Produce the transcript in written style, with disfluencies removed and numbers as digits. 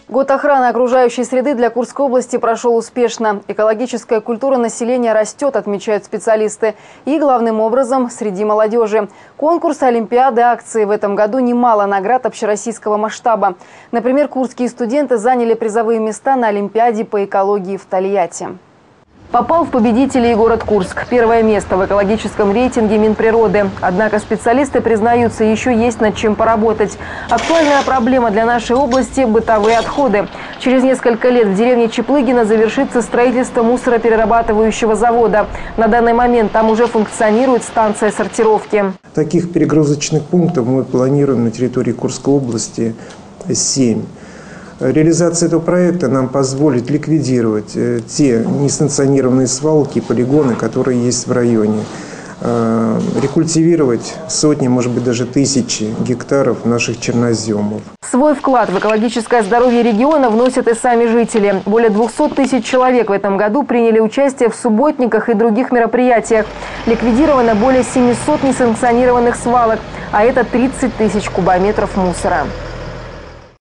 Год охраны окружающей среды для Курской области прошел успешно. Экологическая культура населения растет, отмечают специалисты. И главным образом среди молодежи. Конкурсы, олимпиады, акции. В этом году немало наград общероссийского масштаба. Например, курские студенты заняли призовые места на Олимпиаде по экологии в Тольятти. Попал в победители и город Курск. Первое место в экологическом рейтинге Минприроды. Однако специалисты признаются, еще есть над чем поработать. Актуальная проблема для нашей области – бытовые отходы. Через несколько лет в деревне Чеплыгино завершится строительство мусороперерабатывающего завода. На данный момент там уже функционирует станция сортировки. Таких перегрузочных пунктов мы планируем на территории Курской области 7. Реализация этого проекта нам позволит ликвидировать те несанкционированные свалки и полигоны, которые есть в районе. Рекультивировать сотни, может быть, даже тысячи гектаров наших черноземов. Свой вклад в экологическое здоровье региона вносят и сами жители. Более 200 тысяч человек в этом году приняли участие в субботниках и других мероприятиях. Ликвидировано более 700 несанкционированных свалок, а это 30 тысяч кубометров мусора.